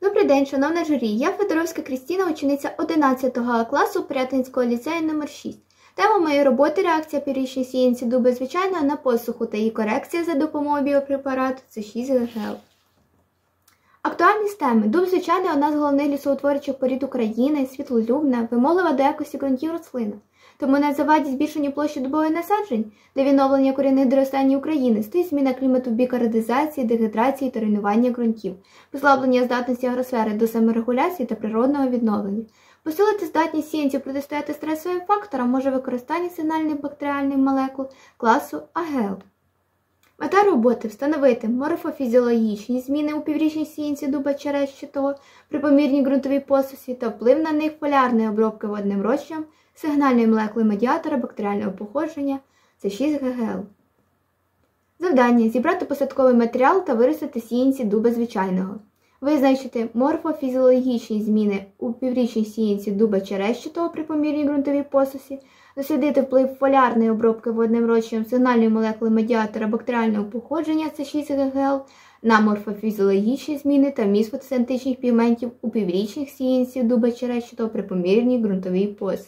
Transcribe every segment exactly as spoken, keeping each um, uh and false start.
Добрий день, шановна журі! Я Федоровська Крістіна, учениця одинадцятого класу Пирятинського ліцею номер шість. Тема моєї роботи – реакція піврічної сіянці дуби звичайного на посуху та її корекція за допомогою біопрепарату С шість Г Г Л. Актуальність теми. Дуб звичайний – одна з головних лісоутворюючих порід України, світлолюбна, вимоглива до якості ґрунтів рослина. Тому на заваді збільшення площі дубових насаджень для відновлення корінних доростань України стоїть зміна клімату в бік аредизації, дегідрації та руйнування ґрунтів, послаблення здатності агросфери до саморегуляції та природного відновлення. Посилити здатність сіянців протистояти стресовим факторам може використання сигнальних бактеріальних молекул класу А Г Л. Мета роботи – встановити морфофізіологічні зміни у піврічній сіянці дуба черещатого при помірній ґрунтовій посусі та вплив на них полярної обробки водним розчином сигнальної молекули медіатора бактеріального походження С шість Г Г Л. Завдання – зібрати посадковий матеріал та виростити сіянці дуба звичайного. Визначити морфофізіологічні зміни у піврічній сіянці дуба черещатого при помірній ґрунтовій посусі, дослідити вплив полярної обробки водним розчином сигнальної молекули медіатора бактеріального походження С шість Г Г Л на морфофізіологічні зміни та вміст фотосинтетичних пігментів у піврічних сіянців дуба черещатого при помірній ґрунтовій посусі.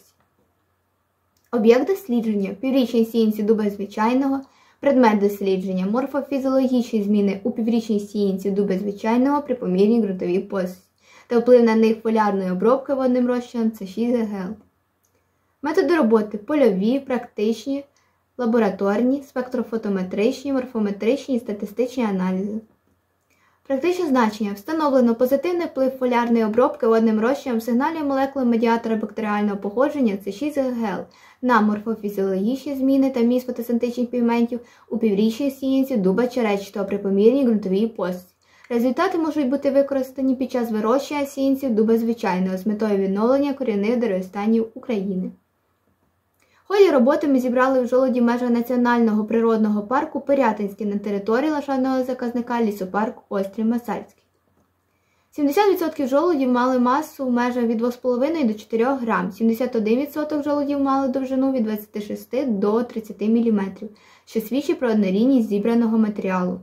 Об'єкт дослідження – піврічні сіянці дуба звичайного, предмет дослідження – морфофізіологічні зміни у піврічній сіянці дуба звичайного при помірній ґрунтовій посусі та вплив на них полярної обробки водним розчином С шість Г Г Л. Методи роботи – польові, практичні, лабораторні, спектрофотометричні, морфометричні і статистичні аналізи. Практичне значення. Встановлено позитивний вплив полярної обробки водним розчином сигнальної молекули медіатора бактеріального походження С шість Г Г Л на морфофізіологічні зміни та вміст фотосинтетичних пігментів у піврічній сіянці дуба черещатого при помірній ґрунтовій посусі. Результати можуть бути використані під час вирощення сіянців дуба звичайного з метою відновлення корінних доростанів України. В ході роботи ми зібрали в жолуді в межах Національного природного парку Пирятинський на території ландшафтного заказника лісопарк Острів-Масальський. сімдесят відсотків жолудів мали масу в межах від двох з половиною до чотирьох грам, сімдесят один відсоток жолудів мали довжину від двадцяти шести до тридцяти міліметрів, що свідчить про однорідність зібраного матеріалу.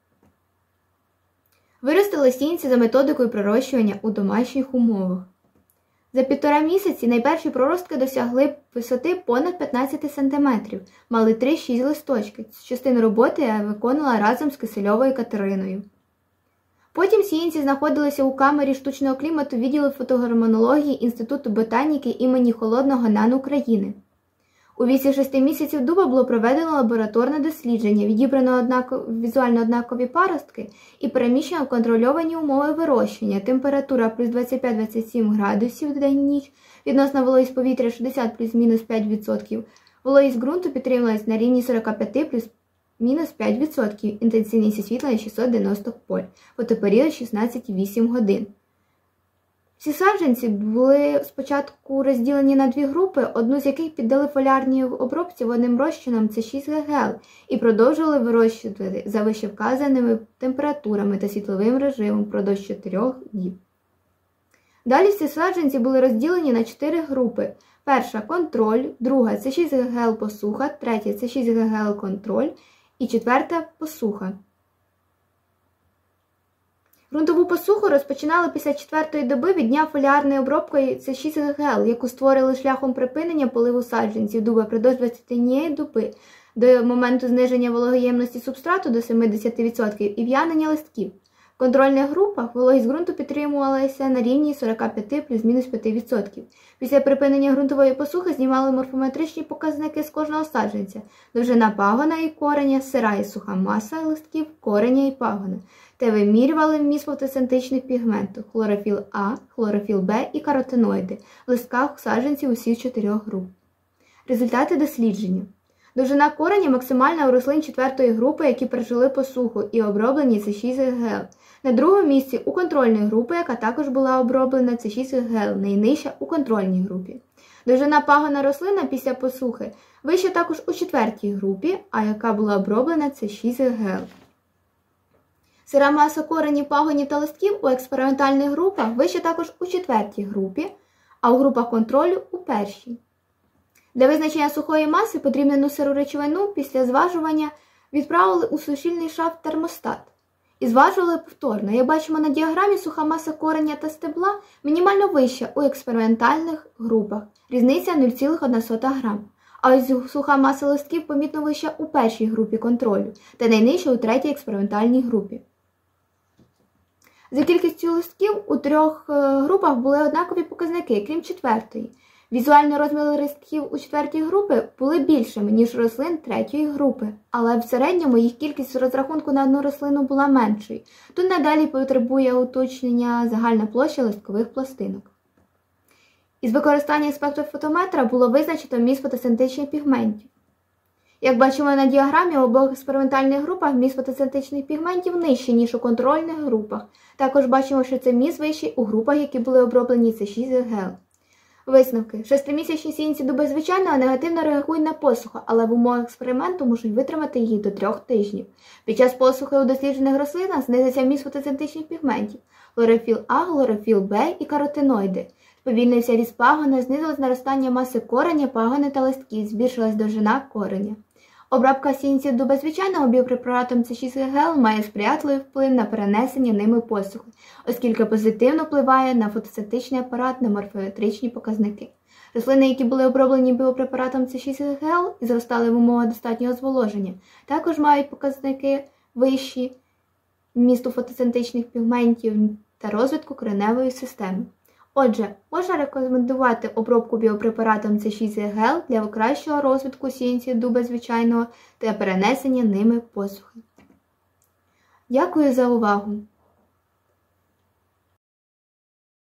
Виростили сіянці за методикою пророщування у домашніх умовах. За півтора місяці найперші проростки досягли висоти понад п'ятнадцять сантиметрів, мали три-шість листочки. Частину роботи я виконала разом з Кисельовою Катериною. Потім сіянці знаходилися у камері штучного клімату відділу фотогормонології Інституту ботаніки імені Холодного НАН України. У віці шести місяців дуба було проведено лабораторне дослідження, відібрано однакові, візуально однакові паростки і переміщено в контрольовані умови вирощення, температура плюс двадцять п'ять - двадцять сім градусів день-ніч, відносна вологість повітря шістдесят плюс-мінус п'ять відсотків, вологість ґрунту підтримувалась на рівні сорок п'ять плюс-мінус п'ять відсотків, інтенсивність освітлення шістсот дев'яносто поль, фотоперіод шістнадцять цілих вісім годин. Всі саджанці були спочатку розділені на дві групи, одну з яких піддали полярній обробці водним розчином С шість Г Г Л і продовжували вирощувати за вищевказаними температурами та світловим режимом впродовж чотирьох діб. Далі всі саджанці були розділені на чотири групи. Перша – контроль, друга – С шість Г Г Л посуха, третя – С шість Г Г Л контроль і четверта – посуха. Ґрунтову посуху розпочинали після четвертої доби від дня полярної обробки С шість Г Г Л, яку створили шляхом припинення поливу саджанців дуба впродовж двадцяти однієї доби до моменту зниження вологоємності субстрату до сімдесят відсотків і в'янення листків. В контрольних групах вологість ґрунту підтримувалася на рівні сорок п'ять плюс-мінус п'ять відсотків. Після припинення ґрунтової посухи знімали морфометричні показники з кожного саджанця – довжина пагона і кореня, сира і суха маса листків, кореня і пагона, та вимірювали вміст фотосинтетичних пігментів – хлорофіл А, хлорофіл Б і каротиноїди в листках саджанців усіх чотирьох груп. Результати дослідження. Довжина кореня максимальна у рослин четвертої групи, які пережили посуху і оброблені С шість Г Г Л. На другому місці у контрольної групи, яка також була оброблена С шість Г Г Л, найнижча у контрольній групі. Довжина пагона рослина після посухи вища також у четвертій групі, а яка була оброблена С шість Г Г Л. Сира маса коренів, пагонів та листків у експериментальних групах вища також у четвертій групі, а у групах контролю у першій. Для визначення сухої маси потрібну сиру речовину після зважування відправили у сушильний шафт термостат. І зважували повторно. Як бачимо на діаграмі, суха маса кореня та стебла мінімально вища у експериментальних групах, різниця нуль цілих одна сота грам. А ось суха маса листків помітно вища у першій групі контролю та найнижча у третій експериментальній групі. За кількістю листків у трьох групах були однакові показники, крім четвертої. Візуальні розміри листків у четвертій групі були більшими, ніж рослин третьої групи, але в середньому їх кількість з розрахунку на одну рослину була меншою. Тут надалі потребує уточнення загальна площа листкових пластинок. Із використання спектрофотометра було визначено вміст фотосинтетичних пігментів. Як бачимо на діаграмі, в обох експериментальних групах вміст фотосинтетичних пігментів нижчий, ніж у контрольних групах. Також бачимо, що цей вміст вищий у групах, які були оброблені С шість ГЕЛ. Висновки. Шестимісячні сіянці дуби звичайного негативно реагують на посуху, але в умовах експерименту можуть витримати її до трьох тижнів. Під час посухи у досліджених рослинах знизився вміст фотосинтетичних пігментів – хлорофіл А, хлорофіл Б і каротиноїди. Сповільнився ріст пагона, знизилось наростання маси кореня, пагони та листків, збільшилась довжина кореня. Обробка сіянців дуба звичайного біопрепаратом С шість ГЕЛ має сприятливий вплив на перенесення ними посухи, оскільки позитивно впливає на фотосинтетичний апарат на морфометричні показники. Рослини, які були оброблені біопрепаратом С шість ГЕЛ і зростали в умовах достатнього зволоження, також мають показники вищі вмісту фотосинтетичних пігментів та розвитку кореневої системи. Отже, можна рекомендувати обробку біопрепаратом С шість ГЕЛ для кращого розвитку сіянців дуба звичайного та перенесення ними посухи. Дякую за увагу!